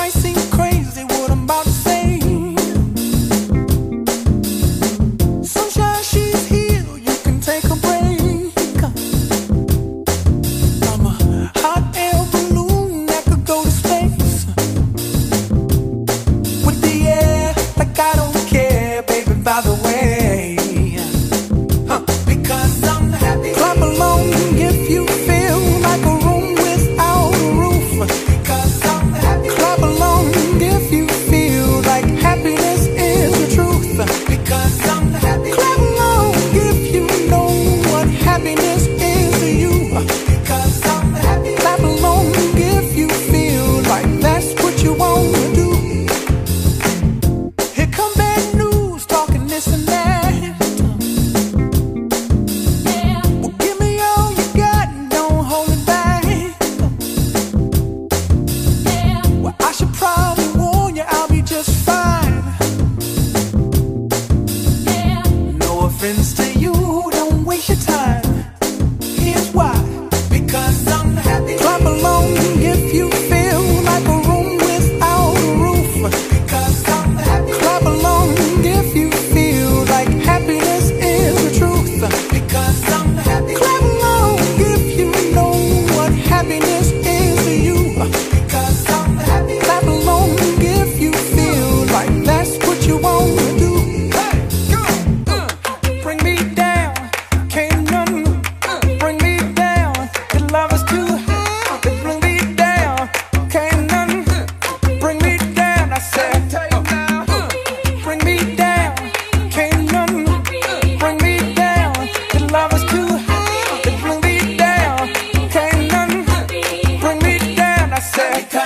might seem crazy what I'm about to say. Sunshine, she's here, you can take a break. I'm a hot air balloon that could go to space with the air, like I don't care, baby, by the way. Because I'm happy. Clap along if you feel like a room without a roof. Because I'm happy. Clap along if you feel like happiness is the truth. Because I'm happy. Clap along if you know what happiness is to you. Because I'm happy. Clap along if you feel like that's what you want to do. Here come bad news, talking this and that. To you, don't waste your time. Here's why. Because I'm happy. Clap along if you feel like a room without a roof. Because I'm happy. Clap along if you feel like happiness is the truth. Because I'm happy. Clap along if you know what happiness is to you. Because I'm happy. Clap along if you feel like that's what you want to do. Bring me down, can't none bring me down. The love is too high, bring me down, can't none bring me down. I said, bring me down, can't none bring me down. The love is too high, bring me down, can't none bring me down. I said.